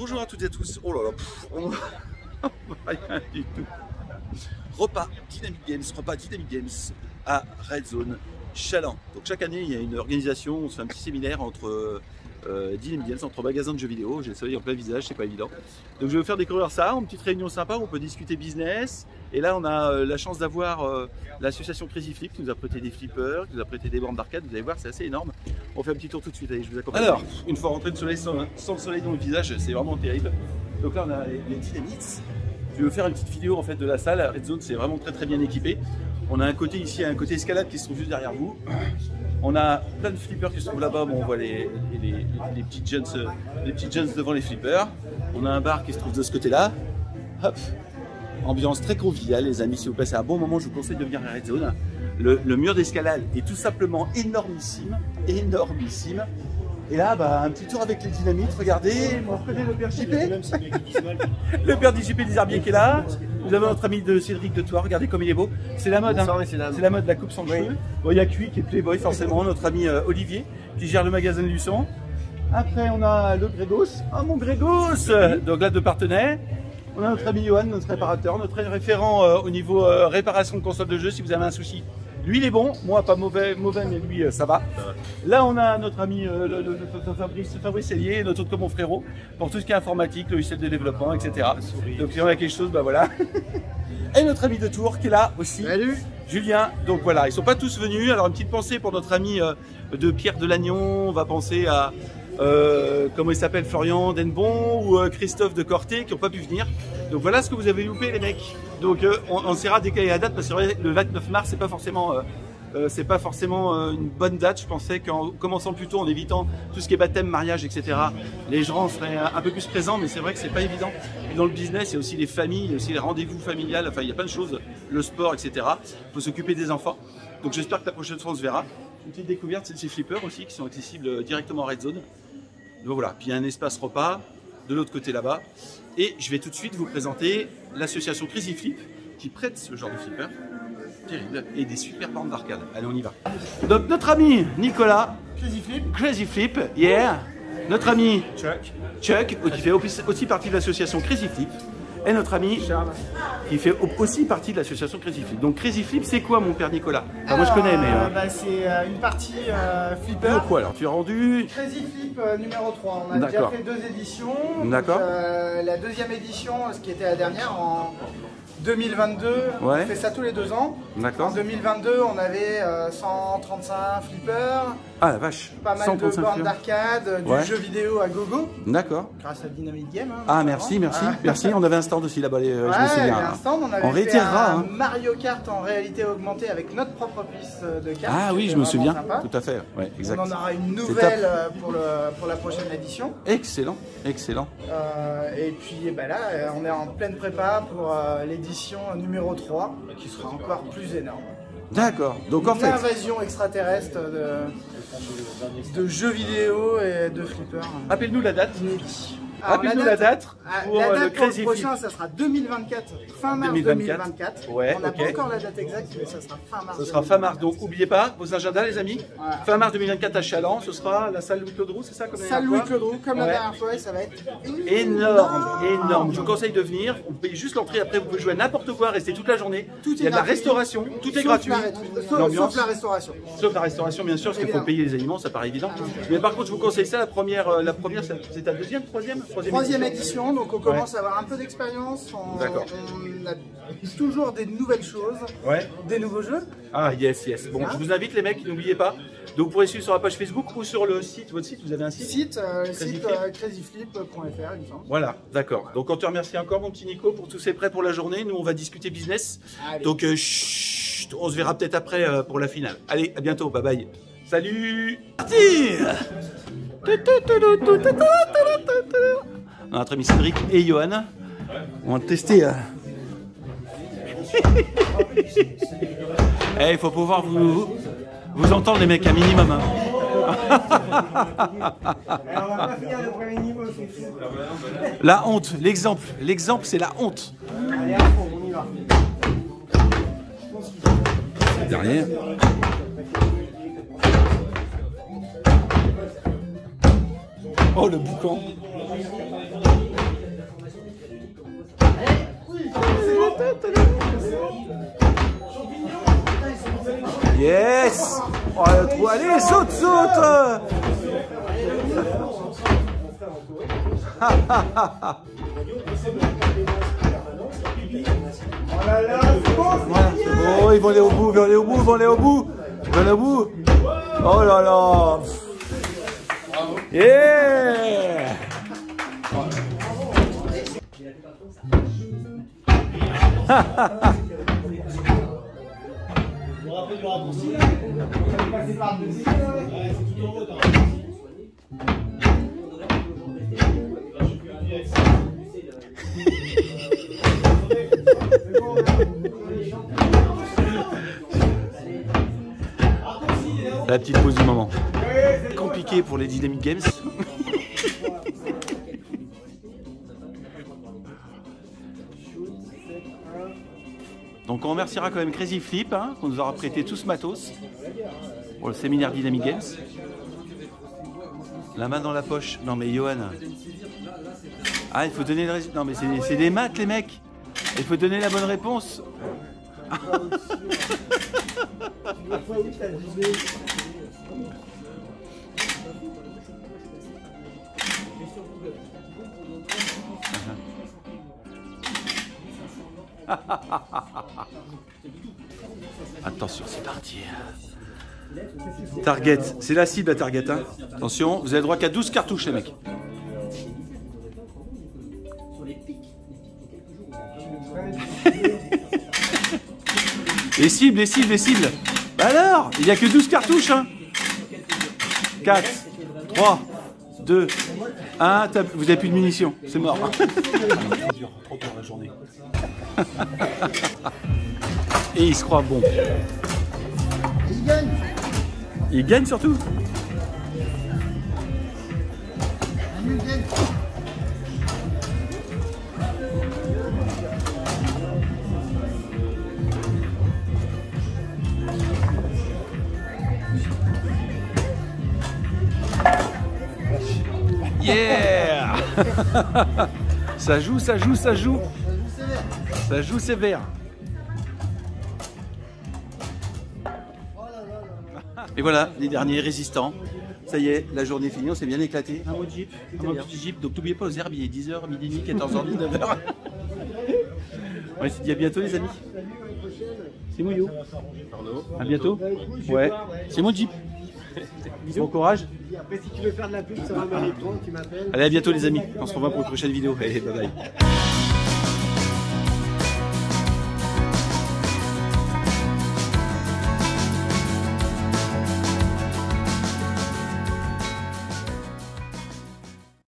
Bonjour à toutes et à tous. Oh là là, on rien du tout. Repas Dynamic Games à Red Zone Chaland. Donc chaque année, il y a une organisation, on se fait un petit séminaire entre Dynamic Games, entre magasins de jeux vidéo. J'ai le soleil en plein visage, c'est pas évident. Donc je vais vous faire découvrir ça, une petite réunion sympa où on peut discuter business. Et là, on a la chance d'avoir l'association Crazy Flip qui nous a prêté des flippers, qui nous a prêté des bornes d'arcade. Vous allez voir, c'est assez énorme. On fait un petit tour tout de suite. Allez, je vous accompagne. Alors, une fois rentré de soleil sans le soleil dans le visage, c'est vraiment terrible. Donc là, on a les Dynamics. Je vais vous faire une petite vidéo en fait de la salle. Red Zone, c'est vraiment très bien équipé. On a un côté ici, un côté escalade qui se trouve juste derrière vous. On a plein de flippers qui se trouvent là-bas. Bon, on voit les petites jeunes devant les flippers. On a un bar qui se trouve de ce côté-là. Hop. Ambiance très conviviale, les amis. Si vous passez un bon moment, je vous conseille de venir à Red Zone. Le mur d'escalade est tout simplement énormissime. Et là, un petit tour avec les dynamites. Regardez, on reconnaît le père JP. Le père du JP des Herbiers qui est là. Nous avons notre ami de Cédric de Toit. Regardez comme il est beau. C'est la mode, hein. C'est la mode de la coupe sans cheveux. Bon, il y a Cui qui est Playboy, forcément. Notre ami Olivier qui gère le magasin de Luçon. Après, on a le Grégos. Ah, mon Grégos. Donc là, deux partenaires. On a notre ami Johan, notre réparateur, notre référent au niveau réparation de console de jeu. Si vous avez un souci, lui il est bon, moi pas mauvais mais lui ça va. Là on a notre ami Fabrice Hellier, notre autre mon frérot, pour tout ce qui est informatique, logiciel de développement, etc. Donc si on a quelque chose, voilà. Et notre ami de Tours qui est là aussi. Salut Julien. Donc voilà, ils sont pas tous venus. Alors une petite pensée pour notre ami de Pierre de Lannion, on va penser à comment il s'appelle, Florian Denbon ou Christophe de Corté qui n'ont pas pu venir. Donc voilà ce que vous avez loupé les mecs. Donc on essaiera de décaler la date parce que le 29 mars c'est pas forcément une bonne date. Je pensais qu'en commençant plus tôt, en évitant tout ce qui est baptême, mariage, etc., les gens seraient un peu plus présents, mais c'est vrai que c'est pas évident. Et dans le business, il y a aussi les familles, il y a aussi les rendez-vous familiales, enfin il y a plein de choses, le sport, etc. Il faut s'occuper des enfants. Donc j'espère que la prochaine fois on se verra. Une petite découverte, c'est ces flippers aussi qui sont accessibles directement à Red Zone. Donc voilà, puis il y a un espace repas de l'autre côté là-bas. Et je vais tout de suite vous présenter l'association Crazy Flip qui prête ce genre de flipper terrible et des super bornes d'arcade. Allez, on y va. Donc notre ami Nicolas, Crazy Flip, yeah. Notre ami Chuck, qui fait aussi partie de l'association Crazy Flip. Et notre ami Charles, qui fait aussi partie de l'association Crazy Flip. Donc Crazy Flip, c'est quoi mon père Nicolas? Enfin, moi je connais, mais... c'est une partie flipper. Quoi alors? Tu as rendu... Crazy Flip numéro 3. On a déjà fait 2 éditions. D'accord. La deuxième édition, ce qui était la dernière, en 2022, on fait ça tous les 2 ans. D'accord. En 2022, on avait 135 flippers. Ah la vache. Pas mal de bornes d'arcade, du jeu vidéo à gogo. D'accord. Grâce à Dynamic Games. Hein, ah merci. On avait un stand aussi là-bas, je me souviens. Un stand, on avait fait un Mario Kart en réalité augmentée avec notre propre piste de cartes. Ah oui, je me souviens. Sympa. Tout à fait. Ouais, exact. On en aura une nouvelle pour la prochaine édition. Excellent. Et puis là, on est en pleine prépa pour l'édition numéro 3, qui sera encore plus énorme. D'accord. Donc en fait, une invasion extraterrestre de jeux vidéo et de flippers. Appelle-nous la date. Appelle-nous la date pour le Crazy Flip. Prochain, ça sera 2024, fin mars 2024. Ouais, on n'a pas encore la date exacte, mais ça sera fin mars. Ce sera fin mars, donc n'oubliez pas vos agendas les amis. Voilà. Fin mars 2024 à Chaland, ce sera la salle Louis-Claude Roux, c'est ça comme salle Louis-Claude Roux, comme la dernière fois, et ça va être énorme. Je vous conseille de venir, vous payez juste l'entrée, après vous pouvez jouer à n'importe quoi, rester toute la journée. Il y a de la restauration, tout est gratuit. Sauf la restauration. Sauf la restauration bien sûr, parce qu'il faut payer les aliments, ça paraît évident. Mais par contre je vous conseille ça, la première c'est ta deuxième, troisième édition, donc on commence à avoir un peu d'expérience. On a toujours des nouvelles choses, des nouveaux jeux. Ah yes. Bon, je vous invite les mecs, n'oubliez pas. Donc vous pourrez suivre sur la page Facebook ou sur le site. Votre site, vous avez un site? crazyflip.fr, il me semble. Voilà, d'accord. Donc on te remercie encore mon petit Nico pour tous ces prêts pour la journée. Nous on va discuter business. Allez. Donc on se verra peut-être après pour la finale. Allez, à bientôt, bye bye. Salut. Parti. Notre ami Cédric et Johan on va tester. Il faut pouvoir vous entendre les mecs un minimum. Hein. La honte, l'exemple c'est la honte. Allez, on y va. Derrière. Oh le boucan. Yes. Oh, le trou. Allez, saute, saute. Voilà, c'est bon, ils vont aller au bout, ils vont aller au bout, ils vont aller au bout. Ils vont aller au bout. Oh là là. Yeah. La petite pause du moment. Compliqué pour les Dynamic Games. Donc on remerciera quand même Crazy Flip, hein, qu'on nous aura prêté tout ce matos pour le séminaire Dynamic Games. La main dans la poche. Non mais Johan. Ah, il faut donner le résultat. Non mais c'est des maths les mecs. Il faut donner la bonne réponse. Attention, c'est parti. Target, c'est la cible à target. Hein. Attention, vous avez droit qu'à 12 cartouches les mecs. Les cibles, les cibles, les cibles. Alors, il n'y a que 12 cartouches. Hein. 4, 3, 2, 1. Vous n'avez plus de munitions. C'est mort. Trop tard la journée. Et il se croit bon. Il gagne. Il gagne surtout. Il gagne. Yeah. Ça joue, ça joue, ça joue. Ça joue sévère. Et voilà, les derniers résistants. Ça y est, la journée est finie, on s'est bien éclaté. Un mot de jeep, un mot petit jeep. Donc n'oubliez pas aux herbes, il est 10h, midi et demi, 14h, 19h. On se dit à bientôt les amis. C'est Mouillou. À bientôt. Ouais, c'est mon jeep. Bon courage. Après, si tu veux faire de la pub, ça va tu m'appelles. Allez, à bientôt les amis. On se revoit pour une prochaine vidéo. Allez, bye bye.